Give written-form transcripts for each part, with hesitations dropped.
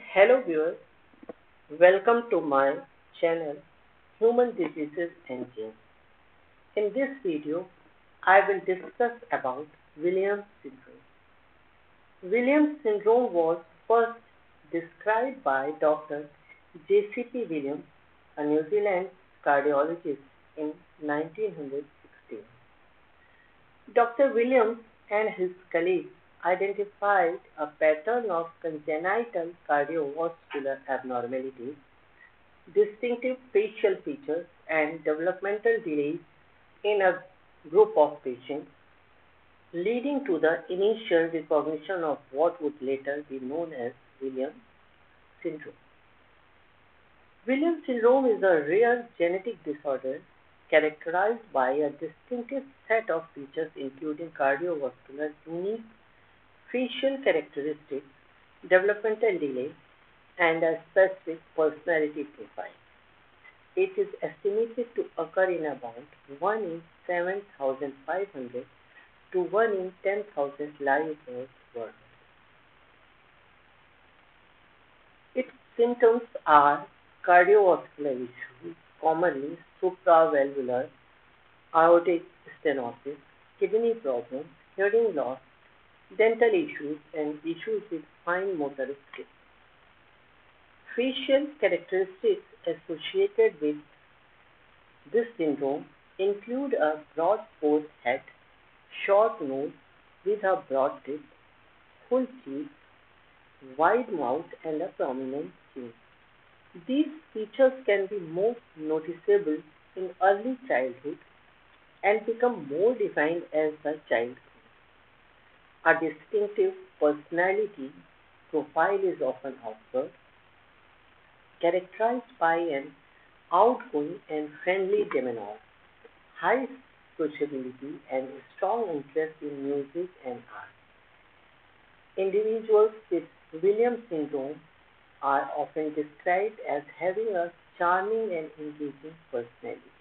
Hello viewers, welcome to my channel Human Diseases and Genes. In this video, I will discuss about Williams syndrome. Williams syndrome was first described by Dr. J.C.P. Williams, a New Zealand cardiologist in 1916. Dr. Williams and his colleagues identified a pattern of congenital cardiovascular abnormalities, distinctive facial features, and developmental delays in a group of patients, leading to the initial recognition of what would later be known as Williams syndrome. Williams syndrome is a rare genetic disorder characterized by a distinctive set of features including cardiovascular unique facial characteristics, developmental delay, and a specific personality profile. It is estimated to occur in about 1 in 7,500 to 1 in 10,000 live births worldwide. Its symptoms are cardiovascular issues, commonly supravalvular, aortic stenosis, kidney problems, hearing loss, dental issues, and issues with fine motor skills. Facial characteristics associated with this syndrome include a broad forehead, short nose with a broad tip, full cheeks, wide mouth, and a prominent chin. These features can be most noticeable in early childhood and become more defined as the child grows. A distinctive personality profile is often observed, characterized by an outgoing and friendly demeanor, high sociability, and strong interest in music and art. Individuals with Williams syndrome are often described as having a charming and engaging personality.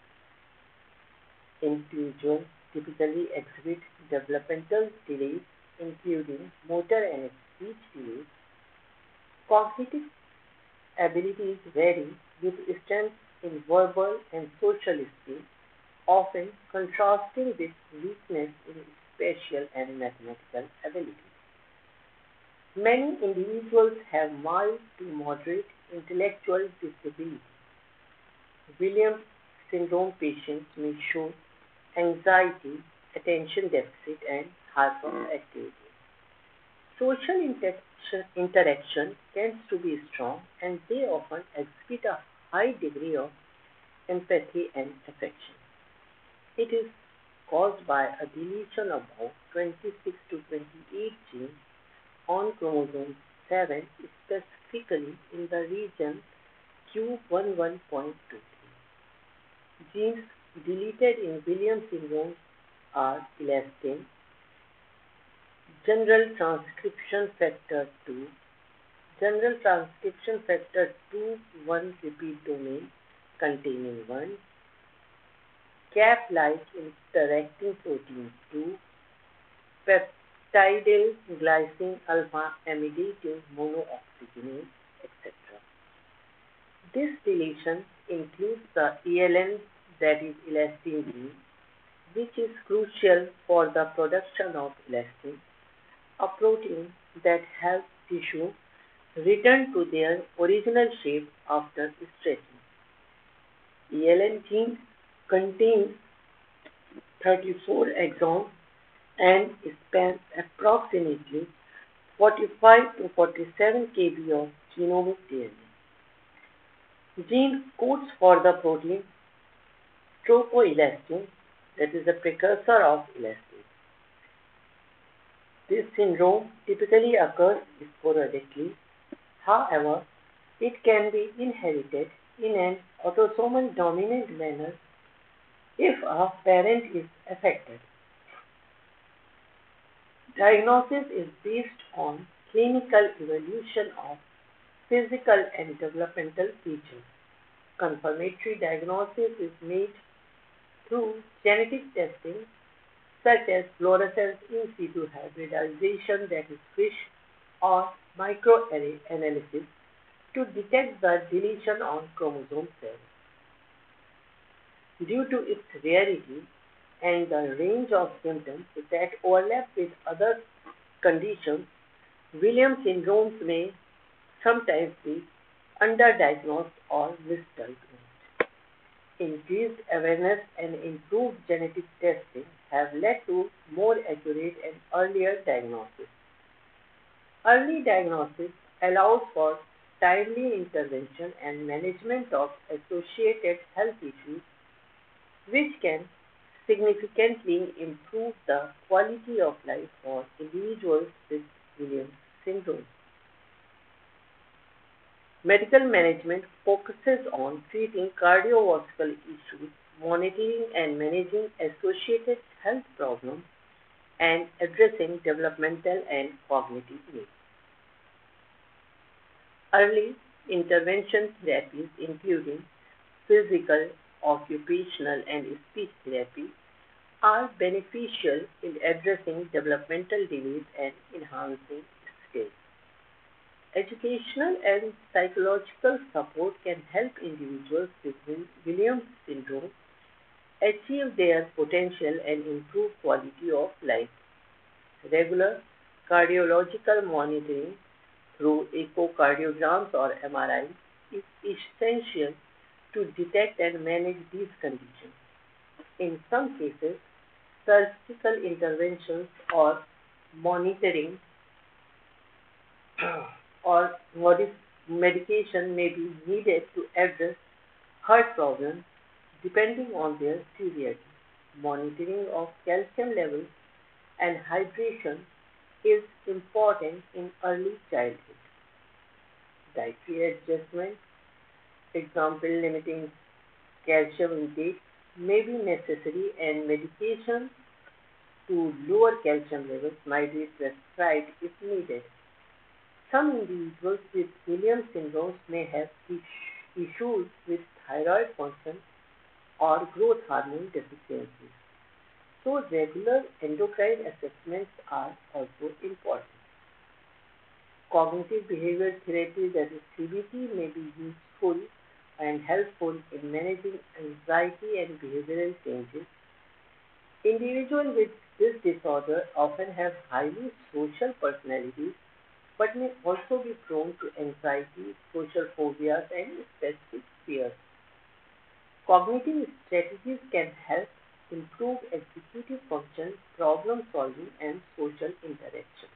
Individuals typically exhibit developmental delays, including motor and speech delays. Cognitive abilities vary with strengths in verbal and social skills, often contrasting with weakness in spatial and mathematical abilities. Many individuals have mild to moderate intellectual disability. Williams syndrome patients may show anxiety, attention deficit, and hyperactivity. Social interaction tends to be strong and they often exhibit a high degree of empathy and affection. It is caused by a deletion of about 26 to 28 genes on chromosome 7, specifically in the region Q11.23. Genes deleted in Williams syndrome are Elastin, general transcription factor 2, general transcription factor 2 1 repeat domain containing 1, cap-like interacting protein 2, peptidyl glycine alpha amidative monooxygenase, etc. This deletion includes the ELN, that is elastin gene, which is crucial for the production of elastin, a protein that helps tissue return to their original shape after stretching. ELN gene contains 34 exons and spans approximately 45 to 47 kb of genomic DNA. Gene codes for the protein tropoelastin, that is a precursor of elastin. This syndrome typically occurs sporadically. However, it can be inherited in an autosomal dominant manner if a parent is affected. Diagnosis is based on clinical evaluation of physical and developmental features. Confirmatory diagnosis is made through genetic testing such as fluorescence in situ hybridization, that is FISH, or microarray analysis to detect the deletion on chromosome 7. Due to its rarity and the range of symptoms that overlap with other conditions, Williams syndromes may sometimes be underdiagnosed or misdiagnosed. Increased awareness and improved genetic testing have led to more accurate and earlier diagnosis. Early diagnosis allows for timely intervention and management of associated health issues, which can significantly improve the quality of life for individuals with Williams syndrome. Medical management focuses on treating cardiovascular issues, monitoring and managing associated health problems, and addressing developmental and cognitive needs. Early intervention therapies, including physical, occupational, and speech therapy, are beneficial in addressing developmental delays and enhancing skills. Educational and psychological support can help individuals with Williams syndrome achieve their potential and improve quality of life. Regular cardiological monitoring through echocardiograms or MRI is essential to detect and manage these conditions. In some cases, surgical interventions or monitoring or medication may be needed to address heart problems depending on their severity. Monitoring of calcium levels and hydration is important in early childhood. Dietary adjustment, example limiting calcium intake, may be necessary and medication to lower calcium levels might be prescribed if needed. Some individuals with Williams syndrome may have issues with thyroid function or growth hormone deficiencies. So regular endocrine assessments are also important. Cognitive behavior therapy, that is CBT, may be useful and helpful in managing anxiety and behavioral changes. Individuals with this disorder often have highly social personalities but may also be prone to anxiety, social phobias, and specific fears. Cognitive strategies can help improve executive function, problem solving, and social interaction.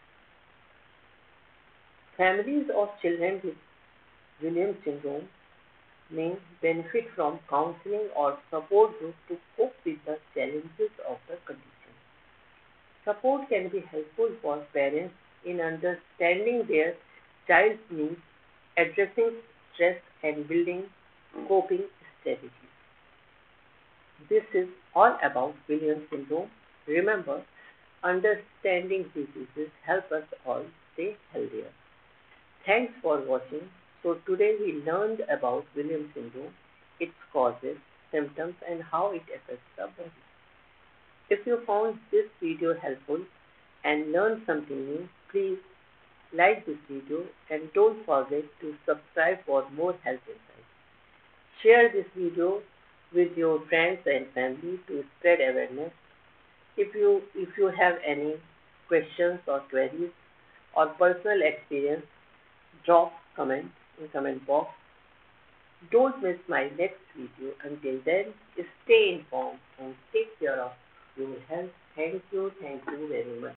Families of children with Williams syndrome may benefit from counseling or support groups to cope with the challenges of the condition. Support can be helpful for parents in understanding their child's needs, addressing stress, and building coping strategies. This is all about Williams syndrome. Remember, understanding diseases help us all stay healthier. Thanks for watching. So today we learned about Williams syndrome, its causes, symptoms, and how it affects the body. If you found this video helpful and learned something new, please like this video and don't forget to subscribe for more health insights. Share this video with your friends and family to spread awareness. If you have any questions or queries or personal experience, drop comment in comment box. Don't miss my next video. Until then, stay informed and take care of your health. Thank you very much.